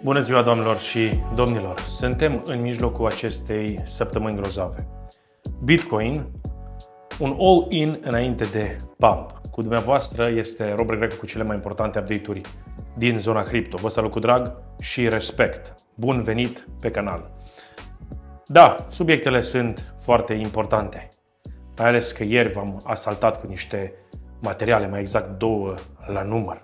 Bună ziua, doamnelor și domnilor! Suntem în mijlocul acestei săptămâni grozave. Bitcoin, un all-in înainte de pump. Cu dumneavoastră este Robert Grecu cu cele mai importante update-uri din zona cripto. Vă salut cu drag și respect. Bun venit pe canal! Da, subiectele sunt foarte importante. Mai ales că ieri v-am asaltat cu niște materiale, mai exact 2 la număr.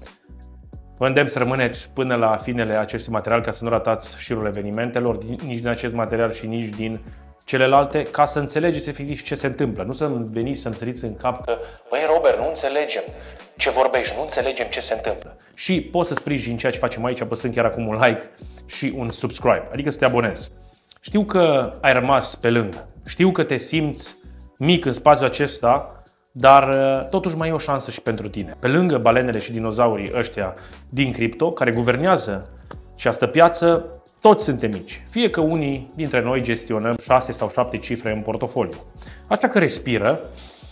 Vă îndemn să rămâneți până la finele acestui material ca să nu ratați șirul evenimentelor, nici din acest material și nici din celelalte, ca să înțelegeți efectiv ce se întâmplă. Nu să veniți să-mi săriți în cap că băi, Robert, nu înțelegem ce vorbești, nu înțelegem ce se întâmplă. Și poți să sprijini ceea ce facem aici apăsând chiar acum un like și un subscribe, adică să te abonezi. Știu că ai rămas pe lângă, știu că te simți mic în spațiul acesta, dar totuși mai e o șansă și pentru tine. Pe lângă balenele și dinozaurii ăștia din cripto, care guvernează această piață, toți suntem mici. Fie că unii dintre noi gestionăm 6 sau 7 cifre în portofoliu. Așa că respiră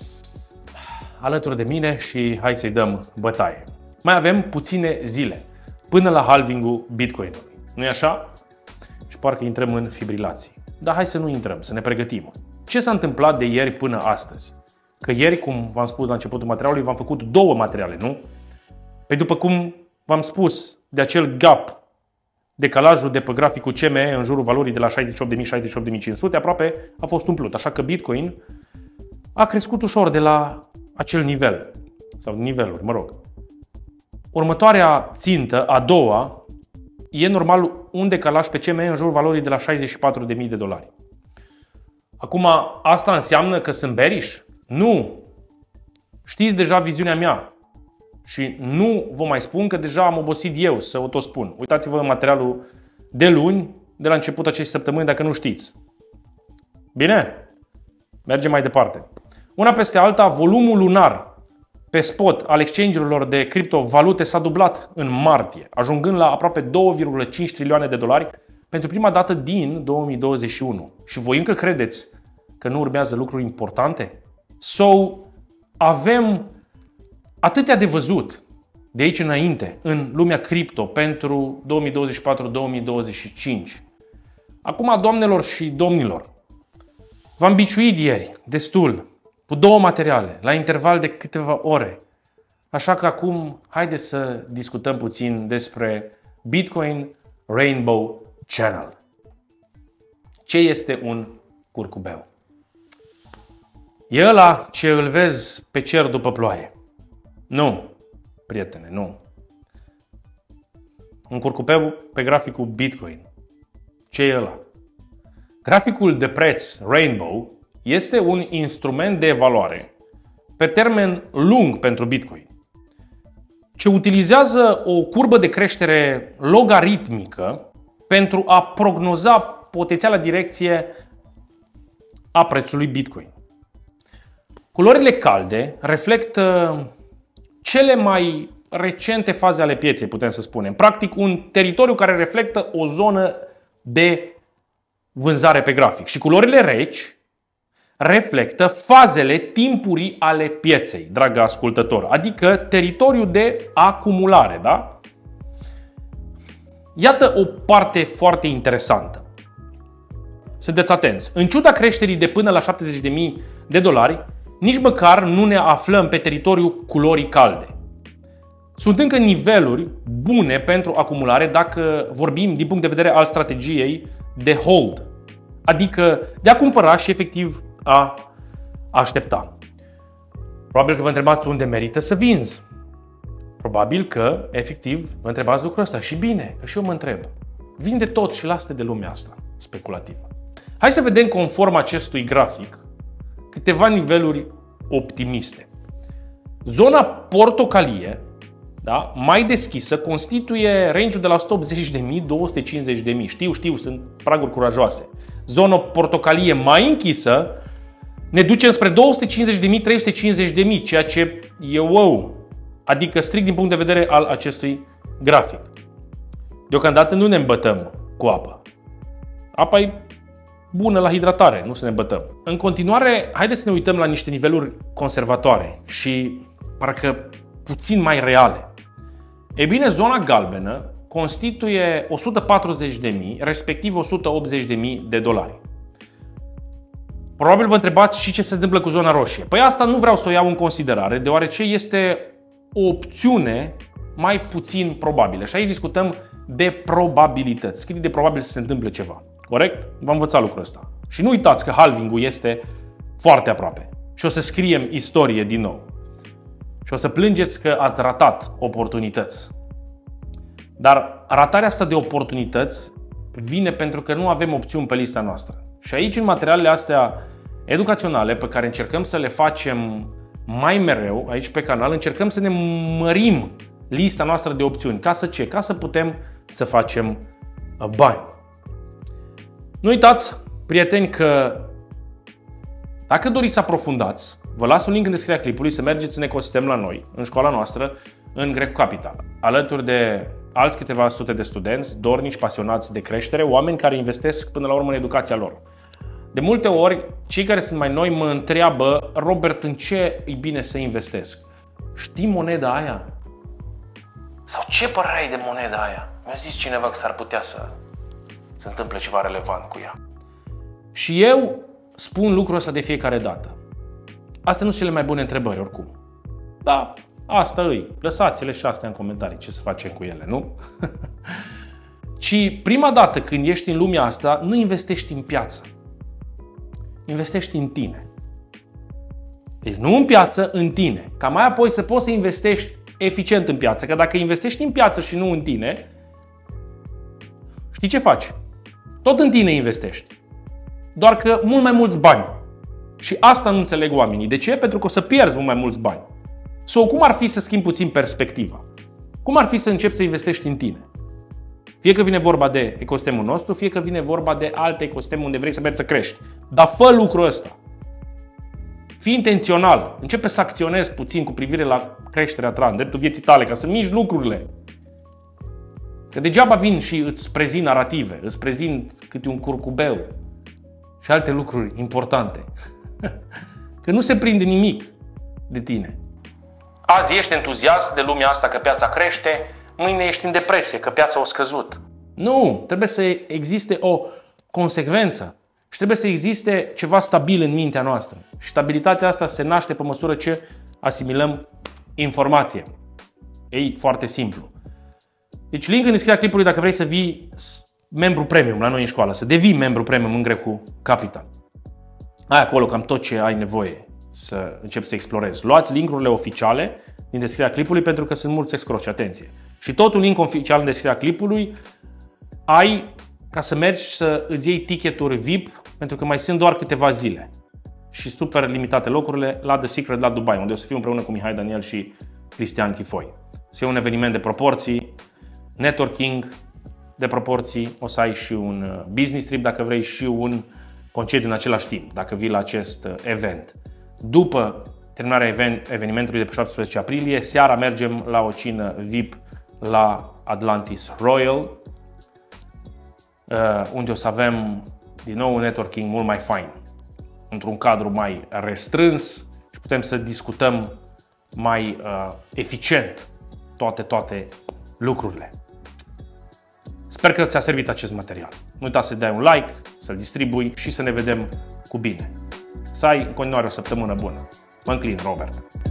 alături de mine și hai să-i dăm bătaie. Mai avem puține zile până la halving-ul Bitcoin-ului. Nu-i așa? Și parcă intrăm în fibrilații. Dar hai să nu intrăm, să ne pregătim. Ce s-a întâmplat de ieri până astăzi? Că ieri, cum v-am spus la începutul materialului, v-am făcut 2 materiale, nu? Păi după cum v-am spus, de acel gap, decalajul de pe graficul CME în jurul valorii de la 68.000-68.500, aproape a fost umplut. Așa că Bitcoin a crescut ușor de la acel nivel, sau niveluri, mă rog. Următoarea țintă, a doua, e normal un decalaj pe CME în jurul valorii de la $64.000. Acum, asta înseamnă că sunt bearish? Nu! Știți deja viziunea mea și nu vă mai spun că deja am obosit eu să o tot spun. Uitați-vă în materialul de luni, de la începutul acestei săptămâni, dacă nu știți. Bine? Mergem mai departe. Una peste alta, volumul lunar pe spot al exchange-urilor de criptovalute s-a dublat în martie, ajungând la aproape $2,5 trilioane pentru prima dată din 2021. Și voi încă credeți că nu urmează lucruri importante? Avem atâtea de văzut de aici înainte în lumea cripto pentru 2024-2025. Acum, doamnelor și domnilor, v-am biciuit ieri destul cu 2 materiale la interval de câteva ore. Așa că acum haideți să discutăm puțin despre Bitcoin Rainbow Channel. Ce este un curcubeu? E ăla ce îl vezi pe cer după ploaie. Nu, prietene, nu. Un curcubeu pe graficul Bitcoin. Ce e ăla? Graficul de preț Rainbow este un instrument de evaluare pe termen lung pentru Bitcoin, ce utilizează o curbă de creștere logaritmică pentru a prognoza potențiala direcție a prețului Bitcoin. Culorile calde reflectă cele mai recente faze ale pieței, putem să spunem. Practic, un teritoriu care reflectă o zonă de vânzare pe grafic. Și culorile reci reflectă fazele timpurii ale pieței, dragă ascultător, adică teritoriul de acumulare, da? Iată o parte foarte interesantă. Sunteți atenți. În ciuda creșterii de până la $70.000, nici măcar nu ne aflăm pe teritoriul culorii calde. Sunt încă niveluri bune pentru acumulare dacă vorbim din punct de vedere al strategiei de hold, adică de a cumpăra și efectiv a aștepta. Probabil că vă întrebați unde merită să vinzi. Probabil că efectiv vă întrebați lucrul ăsta și bine, că și eu mă întreb. Vinde tot și lasă de lumea asta speculativă. Hai să vedem conform acestui grafic câteva niveluri optimiste. Zona portocalie, da, mai deschisă, constituie range-ul de la 180.000-250.000. Știu, sunt praguri curajoase. Zona portocalie mai închisă ne duce spre 250.000-350.000, ceea ce e wow. Adică strict din punct de vedere al acestui grafic. Deocamdată nu ne îmbătăm cu apă. Apa e bună la hidratare, nu să ne bătăm. În continuare, haideți să ne uităm la niște niveluri conservatoare și parcă puțin mai reale. E bine, zona galbenă constituie 140.000, respectiv 180.000 de dolari. Probabil vă întrebați și ce se întâmplă cu zona roșie. Păi asta nu vreau să o iau în considerare, deoarece este o opțiune mai puțin probabilă. Și aici discutăm de probabilități. Cât de probabil să se întâmple ceva. Corect? V-am învățat lucrul ăsta. Și nu uitați că halving-ul este foarte aproape. Și o să scriem istorie din nou. Și o să plângeți că ați ratat oportunități. Dar ratarea asta de oportunități vine pentru că nu avem opțiuni pe lista noastră. Și aici, în materialele astea educaționale pe care încercăm să le facem mai mereu, aici pe canal, încercăm să ne mărim lista noastră de opțiuni. Ca să ce? Ca să putem să facem bani. Nu uitați, prieteni, că dacă doriți să aprofundați, vă las un link în descrierea clipului să mergeți în ecosistem la noi, în școala noastră, în Greco Capital, alături de alți câteva sute de studenți, dornici, pasionați de creștere, oameni care investesc până la urmă în educația lor. De multe ori, cei care sunt mai noi mă întreabă: Robert, în ce e bine să investesc? Știi moneda aia? Sau ce părere ai de moneda aia? Mi-a zis cineva că s-ar putea să se întâmple ceva relevant cu ea. Și eu spun lucrul ăsta de fiecare dată. Astea nu sunt cele mai bune întrebări, oricum. Da, asta îi. Lăsați-le și astea în comentarii, ce să facem cu ele, nu? Ci prima dată când ești în lumea asta, nu investești în piață. Investești în tine. Deci nu în piață, în tine. Ca mai apoi să poți să investești eficient în piață. Că dacă investești în piață și nu în tine, știi ce faci? Tot în tine investești. Doar că mult mai mulți bani. Și asta nu înțeleg oamenii. De ce? Pentru că o să pierzi mult mai mulți bani. Sau cum ar fi să schimbi puțin perspectiva? Cum ar fi să începi să investești în tine? Fie că vine vorba de ecosistemul nostru, fie că vine vorba de alte ecosisteme unde vrei să mergi să crești. Dar fă lucrul ăsta. Fii intențional. Începe să acționezi puțin cu privire la creșterea ta, în dreptul vieții tale, ca să miști lucrurile. Că degeaba vin și îți prezint narative, îți prezint câte un curcubeu și alte lucruri importante. Că nu se prinde nimic de tine. Azi ești entuziast de lumea asta că piața crește, mâine ești în depresie că piața a scăzut. Nu, trebuie să existe o consecvență și trebuie să existe ceva stabil în mintea noastră. Și stabilitatea asta se naște pe măsură ce asimilăm informație. E foarte simplu. Deci link în descrierea clipului dacă vrei să vii membru premium la noi în școală, să devii membru premium în Greco Capital. Ai acolo cam tot ce ai nevoie să începi să explorezi. Luați link-urile oficiale din descrierea clipului pentru că sunt mulți excroci, atenție. Și tot un link oficial în descrierea clipului ai ca să mergi să îți iei ticketuri VIP pentru că mai sunt doar câteva zile și super limitate locurile la The Secret la Dubai, unde o să fiu împreună cu Mihai Daniel și Cristian Chifoi. O să fie un eveniment de proporții, networking de proporții, o să ai și un business trip dacă vrei și un concediu în același timp, dacă vii la acest event. După terminarea evenimentului de pe 17 aprilie, seara mergem la o cină VIP la Atlantis Royal, unde o să avem din nou un networking mult mai fain, într-un cadru mai restrâns și putem să discutăm mai eficient toate lucrurile. Sper că ți-a servit acest material. Nu uita să dai un like, să-l distribui și să ne vedem cu bine. Să ai în continuare o săptămână bună. Mă înclin, Robert.